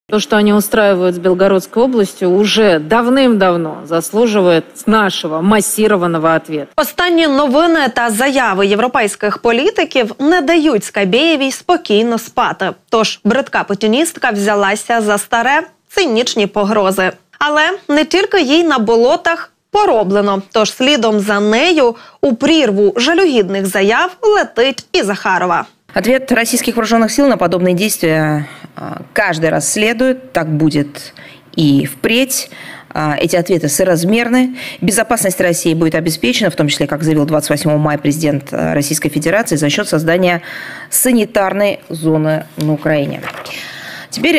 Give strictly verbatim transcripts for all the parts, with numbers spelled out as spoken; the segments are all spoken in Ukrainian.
То, что они устраивают с Белгородской областью, уже давним-давно заслуживает нашего массированного ответа. Останні новини та заяви європейських політиків не дають Скабєєвій спокійно спати. Тож бридка путіністка взялася за старе – цинічні погрози. Але не тільки їй на болотах пороблено. Тож слідом за нею у прірву жалюгідних заяв летить і Захарова. Ответ российских вооруженных сил на подобные действия каждый раз следует, так будет и впредь. Эти ответы соразмерны. Безопасность России будет обеспечена, в том числе, как заявил двадцать восьмого мая президент Российской Федерации, за счет создания санитарной зоны на Украине. Теперь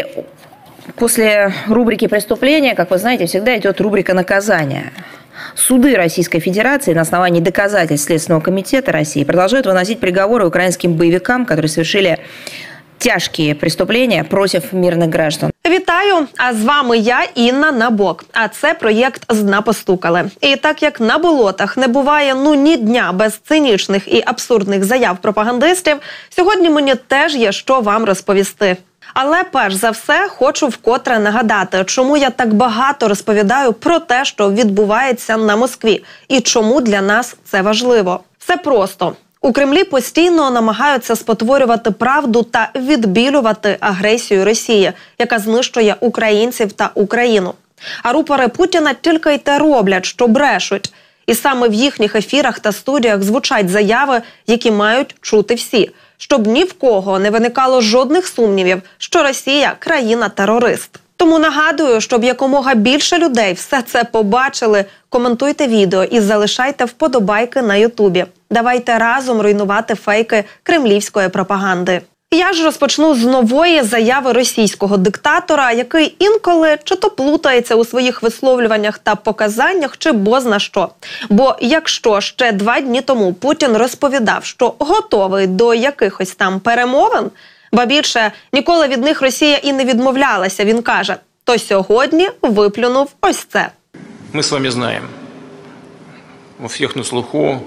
после рубрики «Преступления», как вы знаете, всегда идет рубрика «Наказания». Суды Российской Федерации на основании доказательств Следственного комитета России продолжают выносить приговоры украинским боевикам, которые совершили тяжкие преступления против мирных граждан. Вітаю! А з вами я, Інна Набок. А це проєкт «Зна постукали». І так як на болотах не буває ну ні дня без цинічних і абсурдних заяв пропагандистів, сьогодні мені теж є що вам розповісти. Але перш за все хочу вкотре нагадати, чому я так багато розповідаю про те, що відбувається на Москві, і чому для нас це важливо. Все просто. У Кремлі постійно намагаються спотворювати правду та відбілювати агресію Росії, яка знищує українців та Україну. А рупори Путіна тільки й те роблять, що брешуть. І саме в їхніх ефірах та студіях звучать заяви, які мають чути всі, щоб ні в кого не виникало жодних сумнівів, що Росія – країна-терорист. Тому нагадую, щоб якомога більше людей все це побачили, коментуйте відео і залишайте вподобайки на Ютубі. Давайте разом руйнувати фейки кремлівської пропаганди. Я ж розпочну з нової заяви російського диктатора, який інколи чи то плутається у своїх висловлюваннях та показаннях, чи бозна що. Бо якщо ще два дні тому Путін розповідав, що готовий до якихось там перемовин, ба більше ніколи від них Росія і не відмовлялася, він каже, то сьогодні виплюнув ось це. Ми з вами знаємо, у всіх на слуху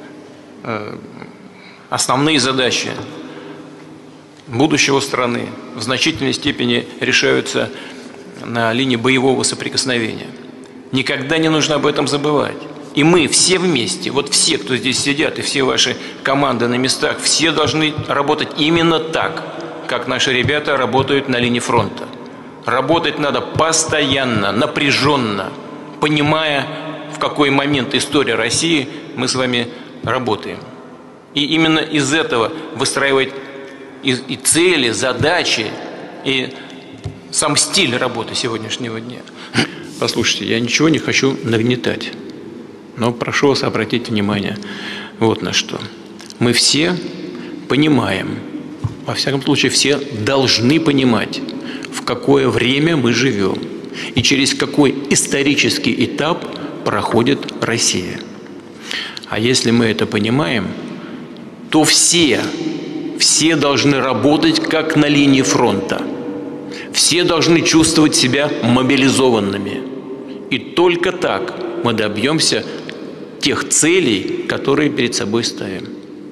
основні задачі будущего страны в значительной степени решаются на линии боевого соприкосновения. Никогда не нужно об этом забывать. И мы все вместе, вот все, кто здесь сидят, и все ваши команды на местах, все должны работать именно так, как наши ребята работают на линии фронта. Работать надо постоянно, напряженно, понимая, в какой момент истории России мы с вами работаем. И именно из этого выстраивать И, и цели, задачи, и сам стиль работы сегодняшнего дня. Послушайте, я ничего не хочу нагнетать, но прошу вас обратить внимание вот на что. Мы все понимаем, во всяком случае все должны понимать, в какое время мы живем и через какой исторический этап проходит Россия. А если мы это понимаем, то все Все должны работать как на линии фронта. Все должны чувствовать себя мобилизованными. И только так мы добьемся тех целей, которые перед собой ставим.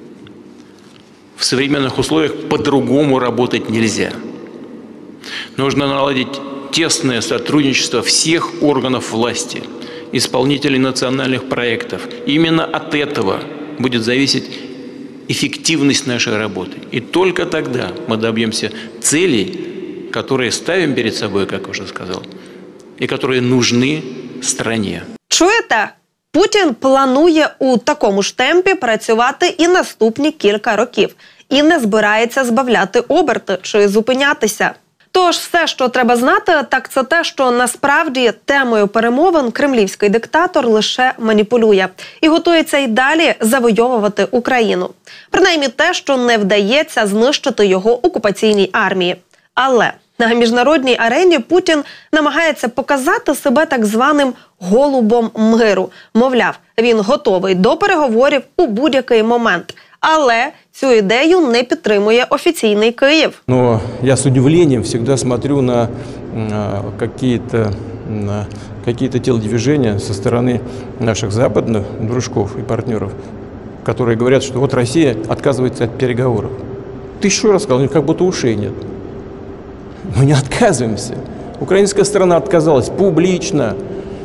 В современных условиях по-другому работать нельзя. Нужно наладить тесное сотрудничество всех органов власти, исполнителей национальных проектов. Именно от этого будет зависеть эффективность нашей работы. И только тогда мы добьемся целей, которые ставим перед собой, как уже сказал, и которые нужны стране. Чуєте? Путін планує у такому ж темпі працювати і наступні кілька років. І не збирається збавляти оберти чи зупинятися. Тож все, що треба знати, так це те, що насправді темою перемовин кремлівський диктатор лише маніпулює і готується й далі завойовувати Україну. Принаймні те, що не вдається знищити його окупаційній армії. Але на міжнародній арені Путін намагається показати себе так званим «голубом миру». Мовляв, він готовий до переговорів у будь-який момент. Але цю ідею не підтримує офіційний Київ. Но я с удивлением всегда смотрю на какие-то на какие-то телодвижения со стороны наших западных дружков и партнеров, которые говорят, что вот Россия отказывается от переговоров. Ты еще раз сказал, как будто ушей нет. Мы не отказываемся. Украинская сторона отказалась публично.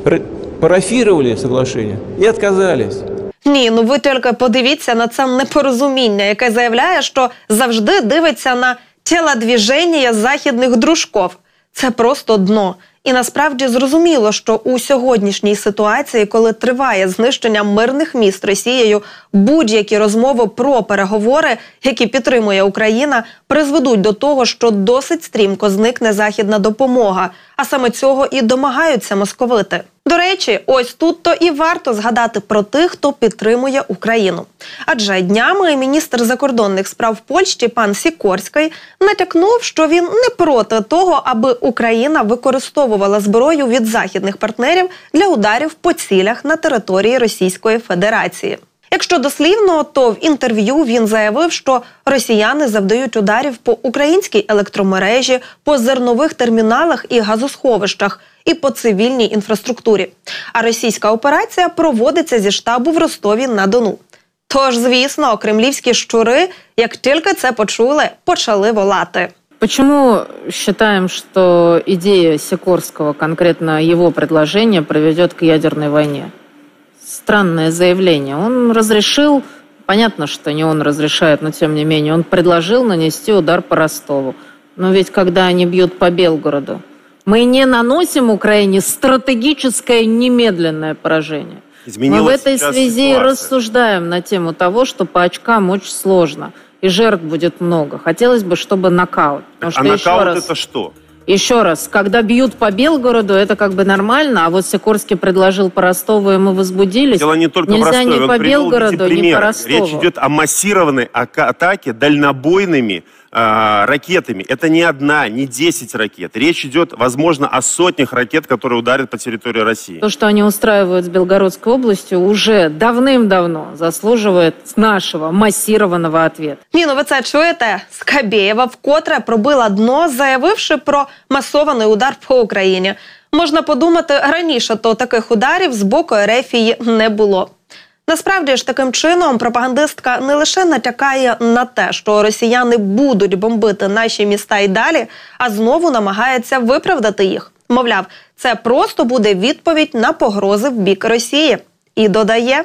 Парафировали соглашение и отказались. Ні, ну ви тільки подивіться на це непорозуміння, яке заявляє, що завжди дивиться на тілодвіження західних дружков. Це просто дно. І насправді зрозуміло, що у сьогоднішній ситуації, коли триває знищення мирних міст Росією, будь-які розмови про переговори, які підтримує Україна, призведуть до того, що досить стрімко зникне західна допомога. А саме цього і домагаються московити. До речі, ось тут-то і варто згадати про тих, хто підтримує Україну. Адже днями міністр закордонних справ Польщі пан Сікорський натякнув, що він не проти того, аби Україна використовувала зброю від західних партнерів для ударів по цілях на території Російської Федерації. Якщо дослівно, то в інтерв'ю він заявив, що росіяни завдають ударів по українській електромережі, по зернових терміналах і газосховищах, і по цивільній інфраструктурі. А російська операція проводиться зі штабу в Ростові-на-Дону. Тож, звісно, кремлівські щури, як тільки це почули, почали волати. Почему считаем, что идея Сикорского, конкретно его предложение, приведет к ядерной войне? Странное заявление. Он разрешил, понятно, что не он разрешает, но тем не менее, он предложил нанести удар по Ростову. Но ведь когда они бьют по Белгороду, мы не наносим Украине стратегическое немедленное поражение. Мы в этой связи ситуация. Рассуждаем на тему того, что по очкам очень сложно. И жертв будет много. Хотелось бы, чтобы нокаут. А что нокаут раз, это что? Еще раз, когда бьют по Белгороду, это как бы нормально, а вот Сикорский предложил по Ростову, и мы возбудились. Дело не только Нельзя в Ростове, ни по Белгороду, ни по Ростову. Речь идет о массированной атаке дальнобойными э, ракетами. Это не одна, не десять ракет. Речь идет, возможно, о сотнях ракет, которые ударят по территории России. То, что они устраивают с Белгородской областью, уже давным-давно заслуживает нашего массированного ответа. Ні, ну ви це чуєте? Скабєєва вкотре пробила дно, заявивши про масований удар по Україні. Можна подумати, раніше то таких ударів з боку Ерефії не було. Насправді ж, таким чином пропагандистка не лише натякає на те, що росіяни будуть бомбити наші міста і далі, а знову намагається виправдати їх. Мовляв, це просто буде відповідь на погрози в бік Росії. І додає: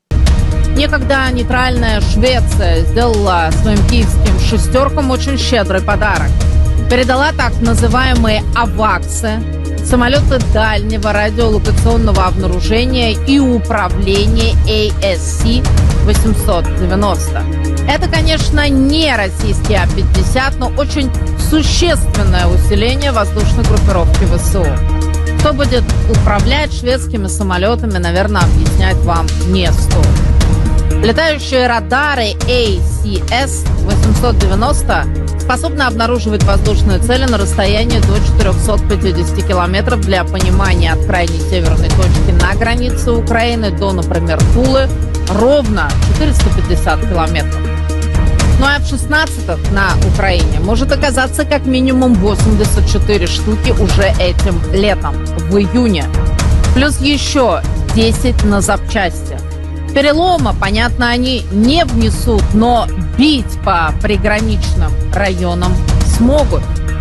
некогда нейтральная Швеция сделала своим киевским шестеркам очень щедрый подарок. Передала так называемые «аваксы», самолеты дальнего радиолокационного обнаружения и управления эй эс си восемьсот девяносто. Это, конечно, не российские А пятьдесят, но очень существенное усиление воздушной группировки ВСУ. Кто будет управлять шведскими самолетами, наверное, объяснять вам не стоит. Летающие радары эй си эс восемьсот девяносто способны обнаруживать воздушные цели на расстоянии до четырехсот пятидесяти километров. Для понимания, от крайней северной точки на границе Украины до, например, Тулы ровно четыреста пятьдесят километров. Ну а эф шестнадцать на Украине может оказаться как минимум восемьдесят четыре штуки уже этим летом, в июне. Плюс еще десять на запчасти. Перелома, понятно, они не внесут, но бить по приграничным районам смогут.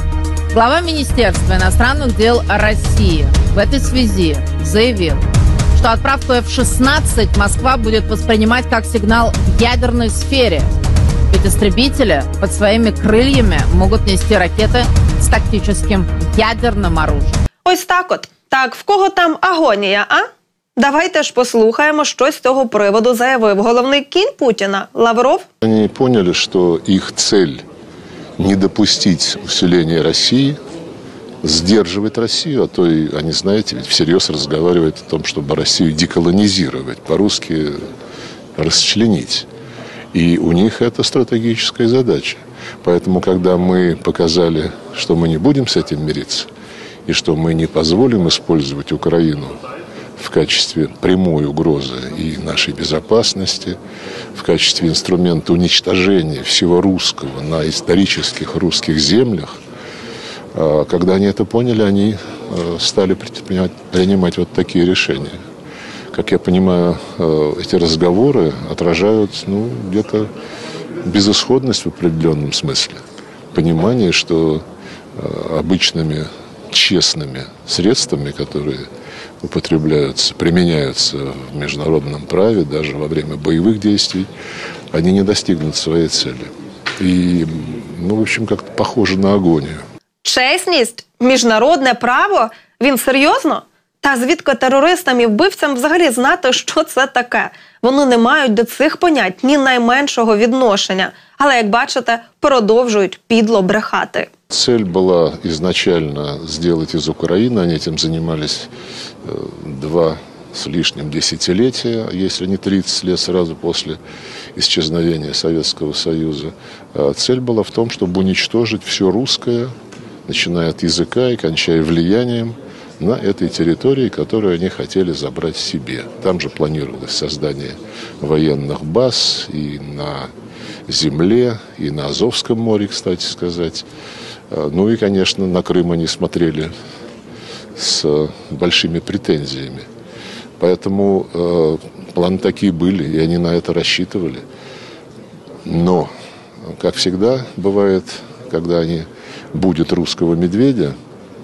Глава Министерства иностранных дел России в этой связи заявил, что отправку эф шестнадцать Москва будет воспринимать как сигнал в ядерной сфере. Ведь истребители под своими крыльями могут нести ракеты с тактическим ядерным оружием. Ось так от. Так, в кого там агонія, а? Давайте ж послухаємо, що з цього приводу заявив головний кінь Путіна Лавров. Они поняли, что их цель не допустить усиления России, сдерживать Россию, а то и, они, знаете, ведь всерьез разговаривают о том, чтобы Россию деколонизировать, по-русски расчленить. И у них это стратегическая задача. Поэтому, когда мы показали, что мы не будем с этим мириться, и что мы не позволим использовать Украину в качестве прямой угрозы и нашей безопасности, в качестве инструмента уничтожения всего русского на исторических русских землях, когда они это поняли, они стали принимать, принимать вот такие решения. Как я понимаю, эти разговоры отражают, ну, где-то безысходность в определенном смысле. Понимание, что обычными честными средствами, которые употребляются, применяются в международном праве, даже во время боевых действий, они не достигнут своей цели. И, ну, в общем, как-то похоже на агонию. Чесність? Міжнародне право? Він серйозно? Та звідки терористам і вбивцям взагалі знати, що це таке? Вони не мають до цих понять ні найменшого відношення. Але, як бачите, продовжують підло брехати. Цель была изначально сделать из Украины, они этим занимались два с лишним десятилетия, если не тридцать лет сразу после исчезновения Советского Союза. Цель была в том, чтобы уничтожить все русское, начиная от языка и кончая влиянием на этой территории, которую они хотели забрать себе. Там же планировалось создание военных баз и на земле, и на Азовском море, кстати сказать. Ну и, конечно, на Крым они смотрели с большими претензиями. Поэтому э, планы такие были, и они на это рассчитывали. Но, как всегда бывает, когда они будут русского медведя,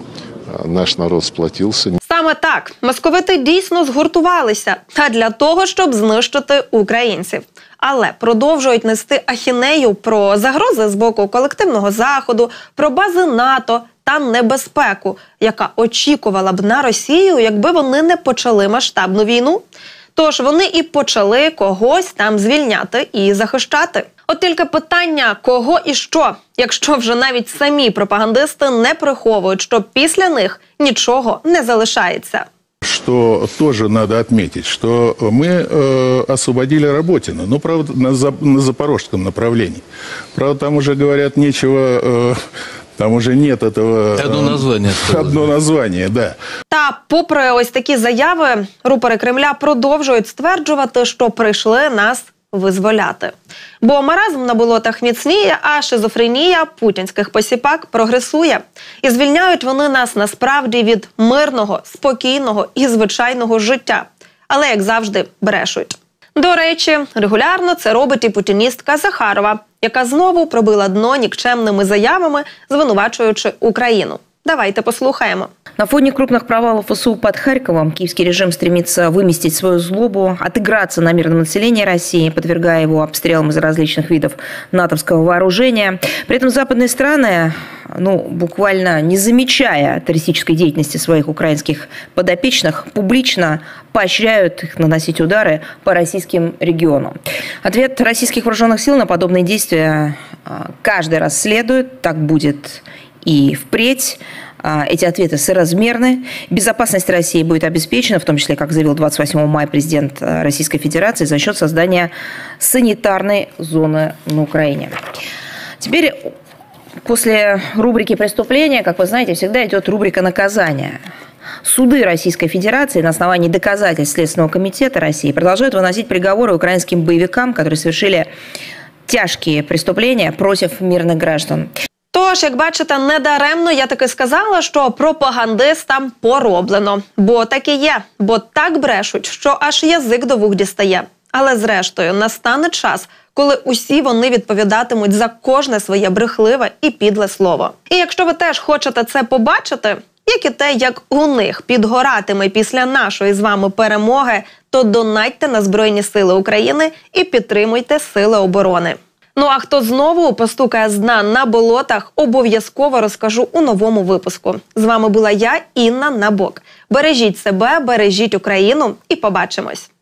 наш народ сплотився. Саме так. Московити дійсно згуртувалися. А для того, щоб знищити українців. Але продовжують нести ахінею про загрози з боку колективного Заходу, про бази НАТО та небезпеку, яка очікувала б на Росію, якби вони не почали масштабну війну. Тож вони і почали когось там звільняти і захищати. От тільки питання, кого і що, якщо вже навіть самі пропагандисти не приховують, що після них нічого не залишається. Что тоже надо отметить, что мы э, освободили Работино, ну, правда, на, за, на запорожском направлении. Правда, там уже говорят нечего, э, там уже нет этого... Одно название. Одно название, да. Та, попри ось такі заяви, рупори Кремля продовжують стверджувати, що прийшли нас визволяти. Бо маразм на болотах міцніє, а шизофренія путінських посіпак прогресує. І звільняють вони нас насправді від мирного, спокійного і звичайного життя. Але, як завжди, брешуть. До речі, регулярно це робить і путіністка Захарова, яка знову пробила дно нікчемними заявами, звинувачуючи Україну. Давайте послухаємо. На фоне крупных провалов ВСУ под Харьковом киевский режим стремится выместить свою злобу, отыграться на мирном населении России, подвергая его обстрелам из различных видов натовского вооружения. При этом западные страны, ну, буквально не замечая террористической деятельности своих украинских подопечных, публично поощряют их наносить удары по российским регионам. Ответ российских вооруженных сил на подобные действия каждый раз следует, так будет и впредь. Эти ответы соразмерны. Безопасность России будет обеспечена, в том числе, как заявил двадцать восьмого мая президент Российской Федерации, за счет создания санитарной зоны на Украине. Теперь, после рубрики «Преступления», как вы знаете, всегда идет рубрика «Наказания». Суды Российской Федерации на основании доказательств Следственного комитета России продолжают выносить приговоры украинским боевикам, которые совершили тяжкие преступления против мирных граждан. Тож, як бачите, недаремно я таки сказала, що пропагандистам пороблено. Бо так і є, бо так брешуть, що аж язик до вух дістає. Але зрештою, настане час, коли усі вони відповідатимуть за кожне своє брехливе і підле слово. І якщо ви теж хочете це побачити, як і те, як у них підгоратиме після нашої з вами перемоги, то донатьте на Збройні Сили України і підтримуйте Сили оборони. Ну а хто знову постукає з дна на болотах, обов'язково розкажу у новому випуску. З вами була я, Інна Набок. Бережіть себе, бережіть Україну і побачимось.